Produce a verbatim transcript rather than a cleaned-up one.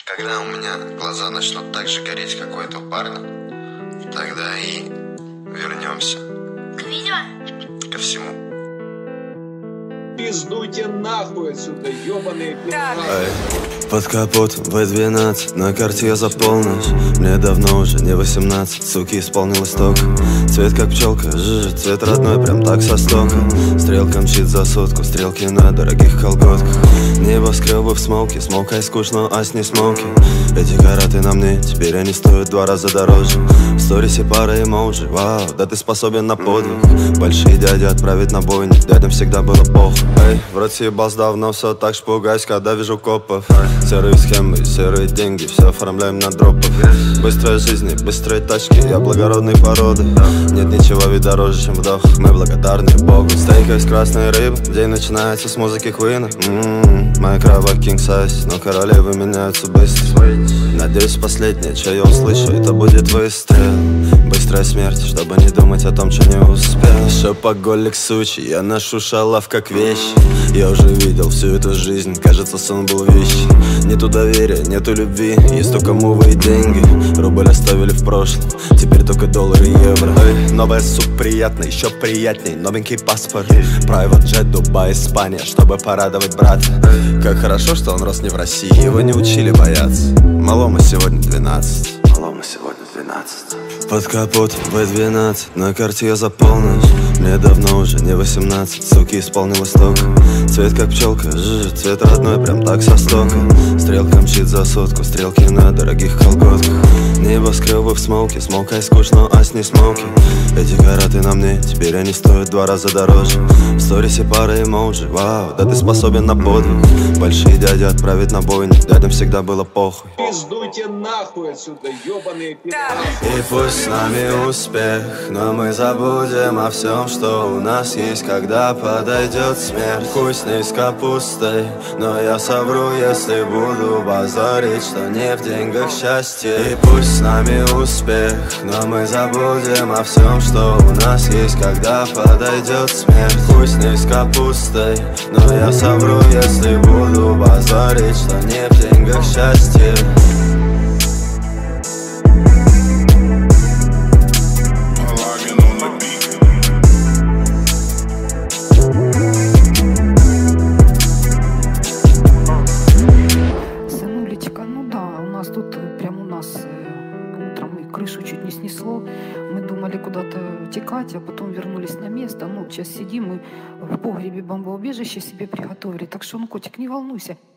Когда у меня глаза начнут так же гореть, как у этого парня, тогда и вернемся. К видео? Ко всему. Пиздуйте нахуй отсюда, ёбаные пидорасы. Под капотом вэ двенадцать, на карте я за полночь. Мне давно уже не восемнадцать, суки, исполнилось только. Цвет как пчелка, жжж, цвет родной, прям так со стока. Стрелка мчит за сотку, стрелки на дорогих колготках. Небоскребы в смоке, смолкай скучно, а с не смоки. Эти караты на мне, теперь они стоят два раза дороже. В сторисе пара эмоджи, вау, да ты способен на подвиг. Большие дяди отправить на бойню, дядям всегда было похуй. Эй, в рот съебался давно, все так ж пугаюсь, когда вижу копов. Серые схемы, серые деньги, все оформляем на дропах. Быстрая жизнь, быстрые тачки, я благородной породы. Нет ничего ведь дороже, чем вдох, мы благодарны Богу. Стейка из красной рыбы, день начинается с музыки Куина. М-м-м, моя кровать king size, но королевы меняются быстро. Надеюсь, последнее, что я услышу, это будет выстрел. Быстрая смерть, чтобы не думать о том, что не успел. Шопоголик сучий, я ношу шалав как вещь. Я уже видел всю эту жизнь, кажется, сон был вещи. Нету доверия, нету любви, есть только мувы и деньги. Рубль оставили в прошлом, теперь только доллары и евро. Эй, новая суп приятная, еще приятней, новенький паспорт. Private jet, Дубай, Испания, чтобы порадовать брата. Как хорошо, что он рос не в России, его не учили бояться. Малому сегодня двенадцать, малому сегодня двенадцать. Под капотом вэ двенадцать, на карте я за полночь. Мне давно уже не восемнадцать, суки, исполнилось только. Цвет как пчелка, жжж, цвет родной, прям так со стока. Стрелка мчит за сотку, стрелки на дорогих колготках. Небоскребы в смоке, смолкай скучно, а с не смоки. Эти караты на мне, теперь они стоят два раза дороже. В сторисе пара эмоджи, вау, да ты способен на подвиг. Большие дяди отправить на бойню, дядям всегда было похуй. Пиздуйте нахуй отсюда, ёбаные пидорасы. И пусть с нами успех, но мы забудем о всем, что у нас есть, когда подойдет смерть. Хуй с ней с капустой, но я совру, если буду базарить, что не в деньгах счастье. И пусть с нами успех, но мы забудем о всем, что у нас есть, когда подойдет смерть. Хуй с ней с капустой, но я совру, если буду базарить, что не в деньгах счастье. Крышу чуть не снесло, мы думали куда-то текать, а потом вернулись на место. Ну, сейчас сидим, мы в погребе бомбоубежище себе приготовили, так что, ну, котик, не волнуйся.